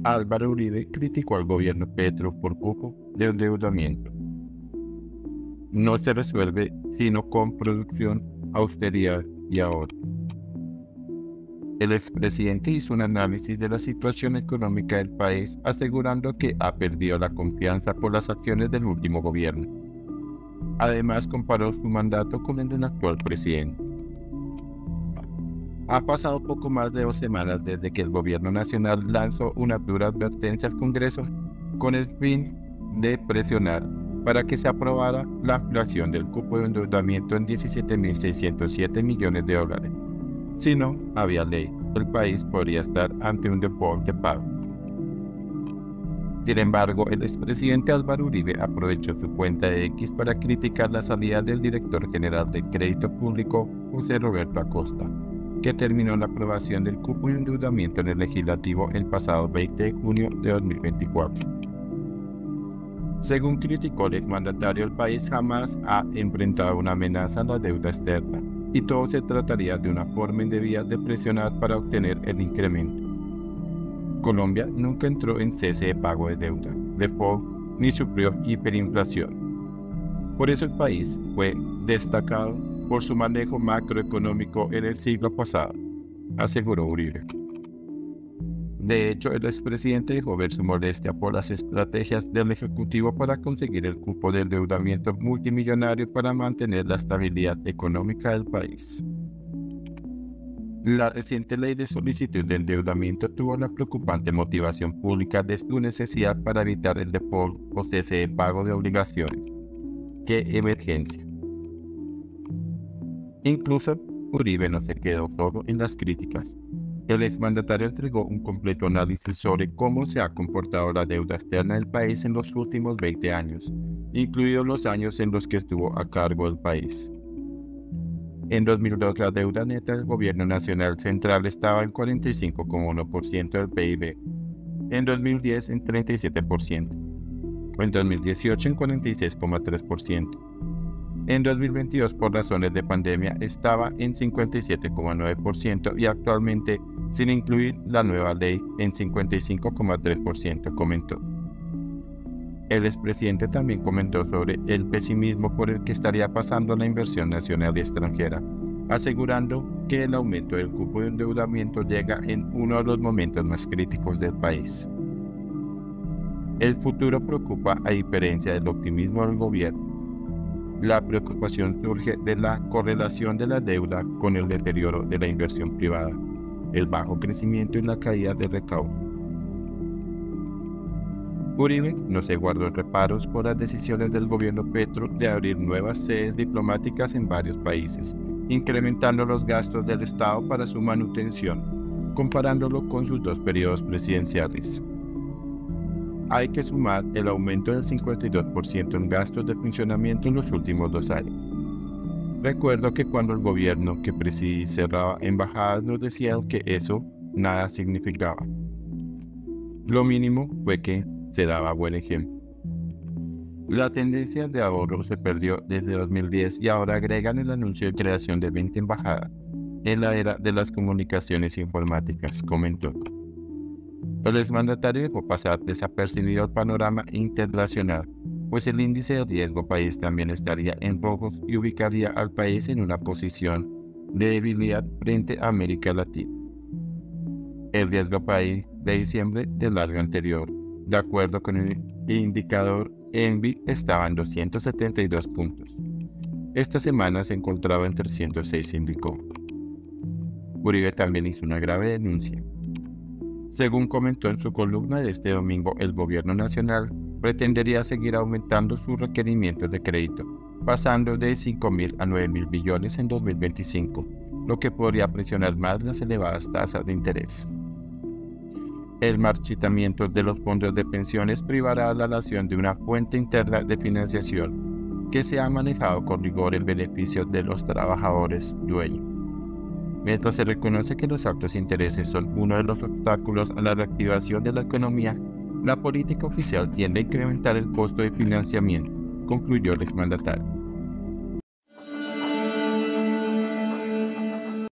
Álvaro Uribe criticó al gobierno Petro por cupo de endeudamiento. No se resuelve sino con producción, austeridad y ahorro. El expresidente hizo un análisis de la situación económica del país, asegurando que ha perdido la confianza por las acciones del último gobierno. Además, comparó su mandato con el del actual presidente. Ha pasado poco más de 2 semanas desde que el gobierno nacional lanzó una dura advertencia al Congreso con el fin de presionar para que se aprobara la ampliación del cupo de endeudamiento en $17.607 millones. Si no había ley, el país podría estar ante un default de pago. Sin embargo, el expresidente Álvaro Uribe aprovechó su cuenta de X para criticar la salida del director general de Crédito Público, José Roberto Acosta, que terminó la aprobación del cupo de endeudamiento en el legislativo el pasado 20 de junio de 2024. Según criticó el exmandatario, el país jamás ha enfrentado una amenaza a la deuda externa, y todo se trataría de una forma indebida de presionar para obtener el incremento. Colombia nunca entró en cese de pago de deuda, default, ni sufrió hiperinflación. Por eso el país fue destacado por su manejo macroeconómico en el siglo pasado, aseguró Uribe. De hecho, el expresidente dejó ver su molestia por las estrategias del Ejecutivo para conseguir el cupo de endeudamiento multimillonario para mantener la estabilidad económica del país. La reciente ley de solicitud de endeudamiento tuvo la preocupante motivación pública de su necesidad para evitar el default o cese de pago de obligaciones. ¡Qué emergencia! Incluso Uribe no se quedó solo en las críticas. El exmandatario entregó un completo análisis sobre cómo se ha comportado la deuda externa del país en los últimos 20 años, incluidos los años en los que estuvo a cargo del país. En 2002, la deuda neta del gobierno nacional central estaba en 45,1% del PIB, en 2010 en 37%, en 2018 en 46,3%. En 2022, por razones de pandemia, estaba en 57,9% y actualmente, sin incluir la nueva ley, en 55,3%, comentó. El expresidente también comentó sobre el pesimismo por el que estaría pasando la inversión nacional y extranjera, asegurando que el aumento del cupo de endeudamiento llega en uno de los momentos más críticos del país. El futuro preocupa a diferencia del optimismo del gobierno. La preocupación surge de la correlación de la deuda con el deterioro de la inversión privada, el bajo crecimiento y la caída de recaudo. Uribe no se guardó reparos por las decisiones del gobierno Petro de abrir nuevas sedes diplomáticas en varios países, incrementando los gastos del Estado para su manutención, comparándolo con sus 2 periodos presidenciales. Hay que sumar el aumento del 52% en gastos de funcionamiento en los últimos 2 años. Recuerdo que cuando el gobierno que presidí cerraba embajadas nos decían que eso nada significaba. Lo mínimo fue que se daba buen ejemplo. La tendencia de ahorro se perdió desde 2010 y ahora agregan el anuncio de creación de 20 embajadas en la era de las comunicaciones informáticas, comentó. El exmandatario dejó pasar desapercibido el panorama internacional, pues el índice de riesgo país también estaría en rojos y ubicaría al país en una posición de debilidad frente a América Latina. El riesgo país de diciembre del año anterior, de acuerdo con el indicador ENVI, estaba en 272 puntos. Esta semana se encontraba en 306, indicó. Uribe también hizo una grave denuncia. Según comentó en su columna de este domingo, el gobierno nacional pretendería seguir aumentando sus requerimientos de crédito, pasando de 5.000 a 9.000 billones en 2025, lo que podría presionar más las elevadas tasas de interés. El marchitamiento de los fondos de pensiones privará a la nación de una fuente interna de financiación que se ha manejado con rigor en beneficio de los trabajadores dueños. Mientras se reconoce que los altos intereses son uno de los obstáculos a la reactivación de la economía, la política oficial tiende a incrementar el costo de financiamiento, concluyó el exmandatario.